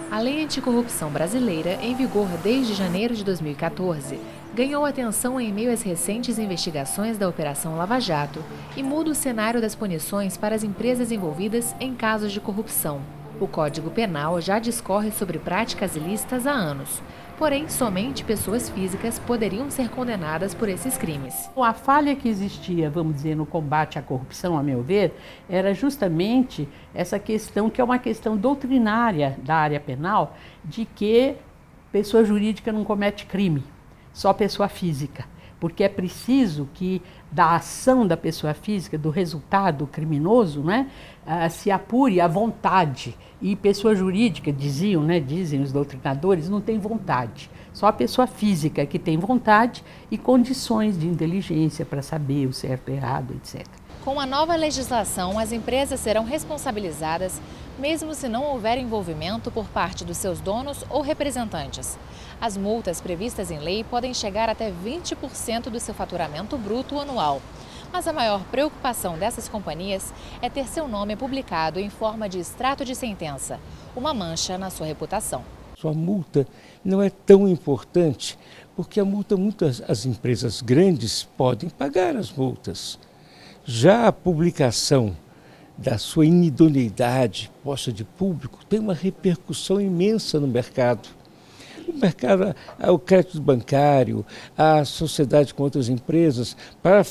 A Lei Anticorrupção brasileira, em vigor desde janeiro de 2014, ganhou atenção em meio às recentes investigações da Operação Lava Jato e muda o cenário das punições para as empresas envolvidas em casos de corrupção. O Código Penal já discorre sobre práticas ilícitas há anos, porém somente pessoas físicas poderiam ser condenadas por esses crimes. A falha que existia, vamos dizer, no combate à corrupção, a meu ver, era justamente essa questão, que é uma questão doutrinária da área penal, de que pessoa jurídica não comete crime, só pessoa física. Porque é preciso que da ação da pessoa física, do resultado criminoso, né, se apure a vontade. E pessoa jurídica, dizem os doutrinadores, não tem vontade. Só a pessoa física que tem vontade e condições de inteligência para saber o certo e errado, etc. Com a nova legislação, as empresas serão responsabilizadas mesmo se não houver envolvimento por parte dos seus donos ou representantes. As multas previstas em lei podem chegar até 20% do seu faturamento bruto anual. Mas a maior preocupação dessas companhias é ter seu nome publicado em forma de extrato de sentença, uma mancha na sua reputação. A multa não é tão importante, porque a multa, muitas as empresas grandes podem pagar as multas. Já a publicação da sua inidoneidade posta de público tem uma repercussão imensa no mercado. O mercado, o crédito bancário, a sociedade com outras empresas, para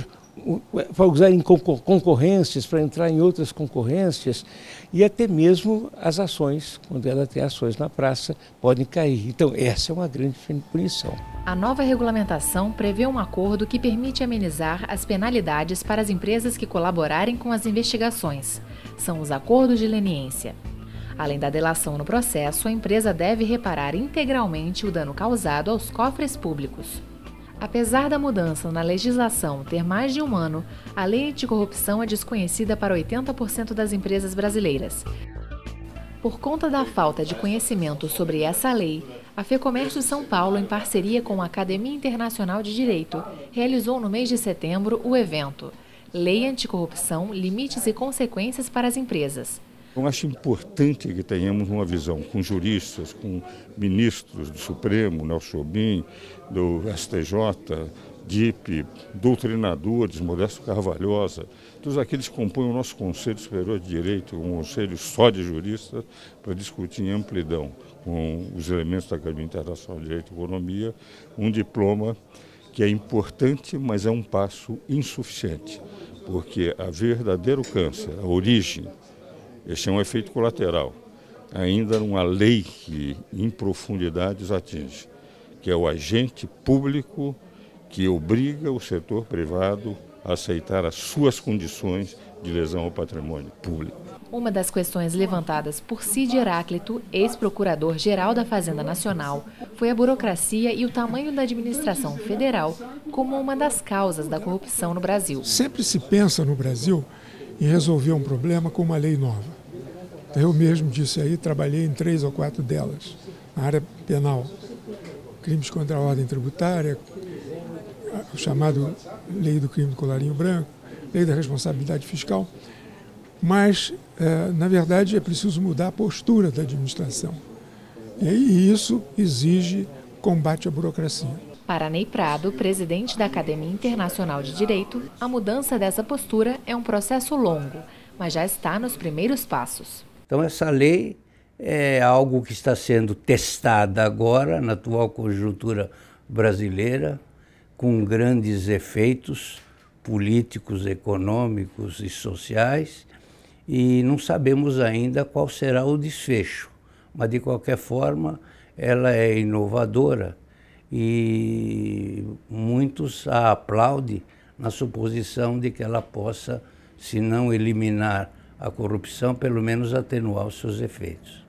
usar em concorrências, para entrar em outras concorrências, e até mesmo as ações, quando ela tem ações na praça, podem cair. Então, essa é uma grande punição. A nova regulamentação prevê um acordo que permite amenizar as penalidades para as empresas que colaborarem com as investigações. São os acordos de leniência. Além da delação no processo, a empresa deve reparar integralmente o dano causado aos cofres públicos. Apesar da mudança na legislação ter mais de um ano, a lei anticorrupção é desconhecida para 80% das empresas brasileiras. Por conta da falta de conhecimento sobre essa lei, a FEComércio São Paulo, em parceria com a Academia Internacional de Direito, realizou no mês de setembro o evento Lei Anticorrupção, Limites e Consequências para as Empresas. Eu acho importante que tenhamos uma visão com juristas, com ministros do Supremo, Nelson Jobim, do STJ, DIP, doutrinadores, Modesto Carvalhosa, todos aqueles que compõem o nosso Conselho Superior de Direito, um conselho só de juristas, para discutir em amplidão com os elementos da Academia Internacional de Direito e Economia, um diploma que é importante, mas é um passo insuficiente, porque a verdadeiro câncer, a origem, esse é um efeito colateral, ainda uma lei que em profundidade os atinge, que é o agente público que obriga o setor privado a aceitar as suas condições de lesão ao patrimônio público. Uma das questões levantadas por Cid Heráclito, ex-procurador-geral da Fazenda Nacional, foi a burocracia e o tamanho da administração federal como uma das causas da corrupção no Brasil. Sempre se pensa no Brasil em resolver um problema com uma lei nova. Eu mesmo disse aí, trabalhei em 3 ou 4 delas, na área penal. Crimes contra a ordem tributária, o chamado Lei do Crime do Colarinho Branco, Lei da Responsabilidade Fiscal. Mas, na verdade, é preciso mudar a postura da administração. E isso exige combate à burocracia. Para Ney Prado, presidente da Academia Internacional de Direito, a mudança dessa postura é um processo longo, mas já está nos primeiros passos. Então essa lei é algo que está sendo testada agora, na atual conjuntura brasileira, com grandes efeitos políticos, econômicos e sociais, e não sabemos ainda qual será o desfecho. Mas, de qualquer forma, ela é inovadora e muitos a aplaudem na suposição de que ela possa, se não eliminar a corrupção, pelo menos atenuar os seus efeitos.